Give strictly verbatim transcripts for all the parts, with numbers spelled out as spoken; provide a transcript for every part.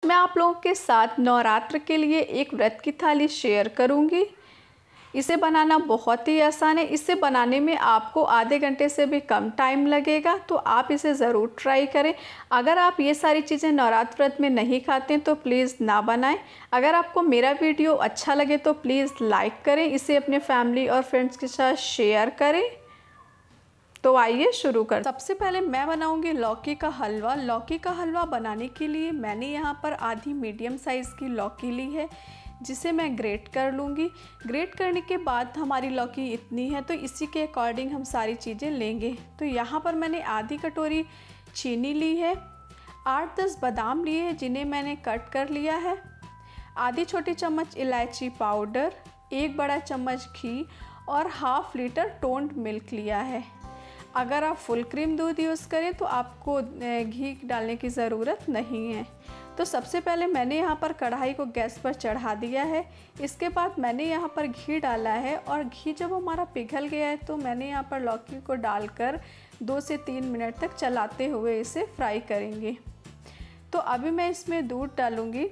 मैं आप लोगों के साथ नवरात्र के लिए एक व्रत की थाली शेयर करूंगी। इसे बनाना बहुत ही आसान है। इसे बनाने में आपको आधे घंटे से भी कम टाइम लगेगा, तो आप इसे ज़रूर ट्राई करें। अगर आप ये सारी चीज़ें नवरात्र व्रत में नहीं खाते हैं तो प्लीज़ ना बनाएं। अगर आपको मेरा वीडियो अच्छा लगे तो प्लीज़ लाइक करें, इसे अपने फैमिली और फ्रेंड्स के साथ शेयर करें। तो आइए शुरू कर। सबसे पहले मैं बनाऊंगी लौकी का हलवा। लौकी का हलवा बनाने के लिए मैंने यहाँ पर आधी मीडियम साइज़ की लौकी ली है, जिसे मैं ग्रेट कर लूँगी। ग्रेट करने के बाद हमारी लौकी इतनी है, तो इसी के अकॉर्डिंग हम सारी चीज़ें लेंगे। तो यहाँ पर मैंने आधी कटोरी चीनी ली है, आठ दस बादाम लिए हैं जिन्हें मैंने कट कर लिया है, आधी छोटी चम्मच इलायची पाउडर, एक बड़ा चम्मच घी और हाफ लीटर टोन्ड मिल्क लिया है। अगर आप फुल क्रीम दूध यूज़ करें तो आपको घी डालने की ज़रूरत नहीं है। तो सबसे पहले मैंने यहाँ पर कढ़ाई को गैस पर चढ़ा दिया है। इसके बाद मैंने यहाँ पर घी डाला है और घी जब हमारा पिघल गया है तो मैंने यहाँ पर लौकी को डालकर दो से तीन मिनट तक चलाते हुए इसे फ्राई करेंगे। तो अभी मैं इसमें दूध डालूँगी।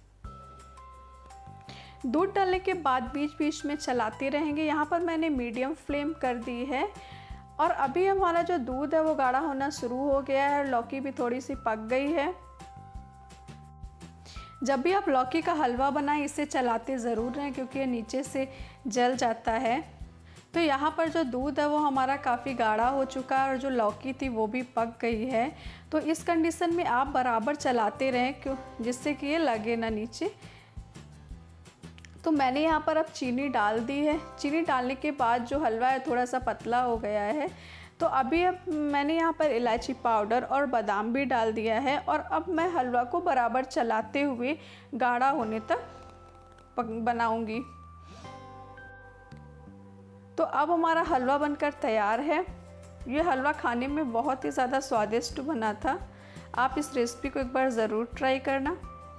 दूध डालने के बाद बीच बीच में चलाते रहेंगे। यहाँ पर मैंने मीडियम फ्लेम कर दी है और अभी हमारा जो दूध है वो गाढ़ा होना शुरू हो गया है और लौकी भी थोड़ी सी पक गई है। जब भी आप लौकी का हलवा बनाएं इसे चलाते ज़रूर रहें, क्योंकि ये नीचे से जल जाता है। तो यहाँ पर जो दूध है वो हमारा काफ़ी गाढ़ा हो चुका है और जो लौकी थी वो भी पक गई है। तो इस कंडीशन में आप बराबर चलाते रहें, क्यों जिससे कि ये लगे ना नीचे। तो मैंने यहाँ पर अब चीनी डाल दी है। चीनी डालने के बाद जो हलवा है थोड़ा सा पतला हो गया है। तो अभी अब मैंने यहाँ पर इलायची पाउडर और बादाम भी डाल दिया है और अब मैं हलवा को बराबर चलाते हुए गाढ़ा होने तक बनाऊंगी। तो अब हमारा हलवा बनकर तैयार है। ये हलवा खाने में बहुत ही ज़्यादा स्वादिष्ट बना था। आप इस रेसिपी को एक बार ज़रूर ट्राई करना।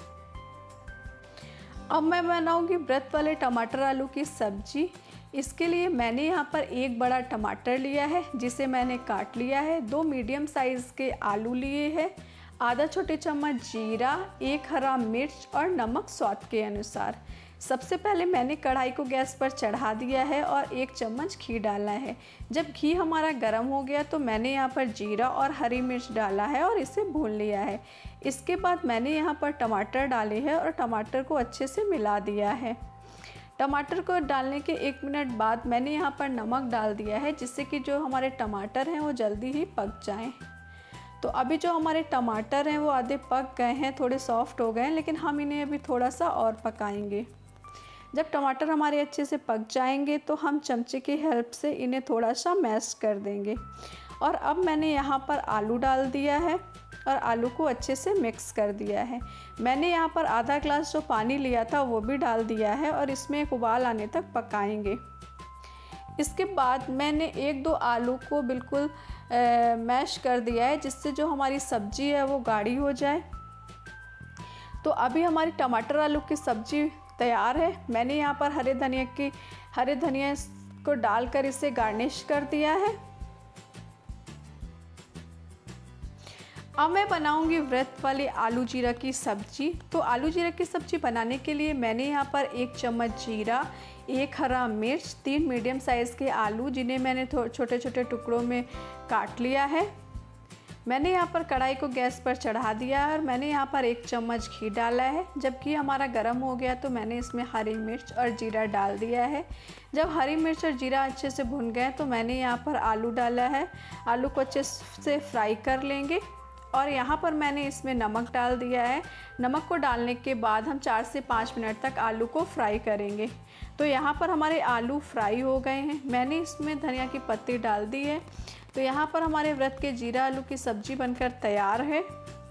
अब मैं बनाऊंगी व्रत वाले टमाटर आलू की सब्जी। इसके लिए मैंने यहाँ पर एक बड़ा टमाटर लिया है जिसे मैंने काट लिया है, दो मीडियम साइज़ के आलू लिए हैं, आधा छोटे चम्मच जीरा, एक हरा मिर्च और नमक स्वाद के अनुसार। सबसे पहले मैंने कढ़ाई को गैस पर चढ़ा दिया है और एक चम्मच घी डाला है। जब घी हमारा गर्म हो गया तो मैंने यहाँ पर जीरा और हरी मिर्च डाला है और इसे भून लिया है। इसके बाद मैंने यहाँ पर टमाटर डाले हैं और टमाटर को अच्छे से मिला दिया है। टमाटर को डालने के एक मिनट बाद मैंने यहाँ पर नमक डाल दिया है, जिससे कि जो हमारे टमाटर हैं वो जल्दी ही पक जाएं। तो अभी जो हमारे टमाटर हैं वो आधे पक गए हैं, थोड़े सॉफ्ट हो गए हैं, लेकिन हम इन्हें अभी थोड़ा सा और पकाएंगे। जब टमाटर हमारे अच्छे से पक जाएंगे तो हम चमचे की हेल्प से इन्हें थोड़ा सा मैश कर देंगे। और अब मैंने यहाँ पर आलू डाल दिया है और आलू को अच्छे से मिक्स कर दिया है। मैंने यहाँ पर आधा ग्लास जो पानी लिया था वो भी डाल दिया है और इसमें एक उबाल आने तक पकाएंगे। इसके बाद मैंने एक दो आलू को बिल्कुल मैश कर दिया है, जिससे जो हमारी सब्जी है वो गाढ़ी हो जाए। तो अभी हमारी टमाटर आलू की सब्जी तैयार है। मैंने यहाँ पर हरे धनिया की हरे धनिया को डालकर इसे गार्निश कर दिया है। अब मैं बनाऊंगी व्रत वाली आलू जीरा की सब्जी। तो आलू जीरा की सब्जी बनाने के लिए मैंने यहाँ पर एक चम्मच जीरा, एक हरा मिर्च, तीन मीडियम साइज़ के आलू जिन्हें मैंने छोटे छोटे टुकड़ों में काट लिया है। मैंने यहाँ पर कढ़ाई को गैस पर चढ़ा दिया है और मैंने यहाँ पर एक चम्मच घी डाला है। जब घी हमारा गर्म हो गया तो मैंने इसमें हरी मिर्च और जीरा डाल दिया है। जब हरी मिर्च और जीरा अच्छे से भुन गए तो मैंने यहाँ पर आलू डाला है। आलू को अच्छे से फ्राई कर लेंगे और यहाँ पर मैंने इसमें नमक डाल दिया है। नमक को डालने के बाद हम चार से पाँच मिनट तक आलू को फ्राई करेंगे। तो यहाँ पर हमारे आलू फ्राई हो गए हैं। मैंने इसमें धनिया की पत्ती डाल दी है। तो यहाँ पर हमारे व्रत के जीरा आलू की सब्जी बनकर तैयार है।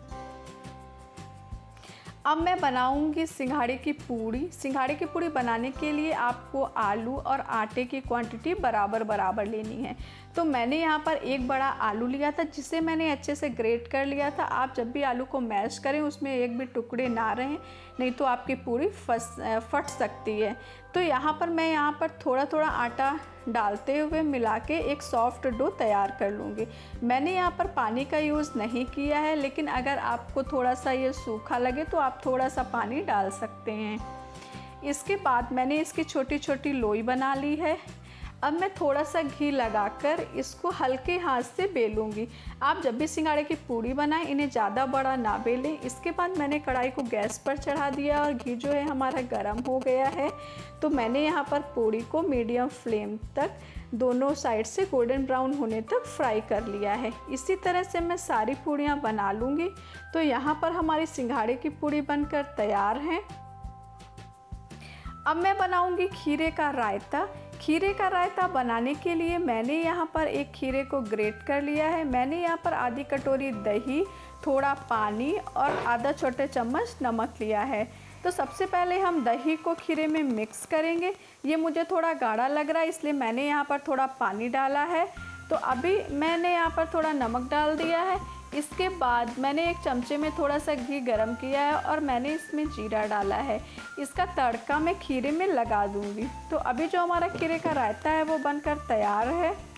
अब मैं बनाऊंगी सिंघाड़े की पूड़ी। सिंघाड़े की पूड़ी बनाने के लिए आपको आलू और आटे की क्वांटिटी बराबर बराबर लेनी है। तो मैंने यहाँ पर एक बड़ा आलू लिया था जिसे मैंने अच्छे से ग्रेट कर लिया था। आप जब भी आलू को मैश करें उसमें एक भी टुकड़े ना रहें, नहीं तो आपकी पूरी फस फट सकती है। तो यहाँ पर मैं यहाँ पर थोड़ा थोड़ा आटा डालते हुए मिला के एक सॉफ्ट डो तैयार कर लूँगी। मैंने यहाँ पर पानी का यूज़ नहीं किया है, लेकिन अगर आपको थोड़ा सा ये सूखा लगे तो आप थोड़ा सा पानी डाल सकते हैं। इसके बाद मैंने इसकी छोटी छोटी लोई बना ली है। अब मैं थोड़ा सा घी लगाकर इसको हल्के हाथ से बेलूँगी। आप जब भी सिंघाड़े की पूड़ी बनाएं इन्हें ज़्यादा बड़ा ना बेलें। इसके बाद मैंने कढ़ाई को गैस पर चढ़ा दिया और घी जो है हमारा गर्म हो गया है। तो मैंने यहाँ पर पूड़ी को मीडियम फ्लेम तक दोनों साइड से गोल्डन ब्राउन होने तक फ्राई कर लिया है। इसी तरह से मैं सारी पूड़ियाँ बना लूँगी। तो यहाँ पर हमारी सिंघाड़े की पूड़ी बनकर तैयार है। अब मैं बनाऊँगी खीरे का रायता। खीरे का रायता बनाने के लिए मैंने यहाँ पर एक खीरे को ग्रेट कर लिया है। मैंने यहाँ पर आधी कटोरी दही, थोड़ा पानी और आधा छोटे चम्मच नमक लिया है। तो सबसे पहले हम दही को खीरे में मिक्स करेंगे। ये मुझे थोड़ा गाढ़ा लग रहा है इसलिए मैंने यहाँ पर थोड़ा पानी डाला है। तो अभी मैंने यहाँ पर थोड़ा नमक डाल दिया है। इसके बाद मैंने एक चमचे में थोड़ा सा घी गरम किया है और मैंने इसमें जीरा डाला है। इसका तड़का मैं खीरे में लगा दूंगी। तो अभी जो हमारा खीरे का रायता है वो बनकर तैयार है।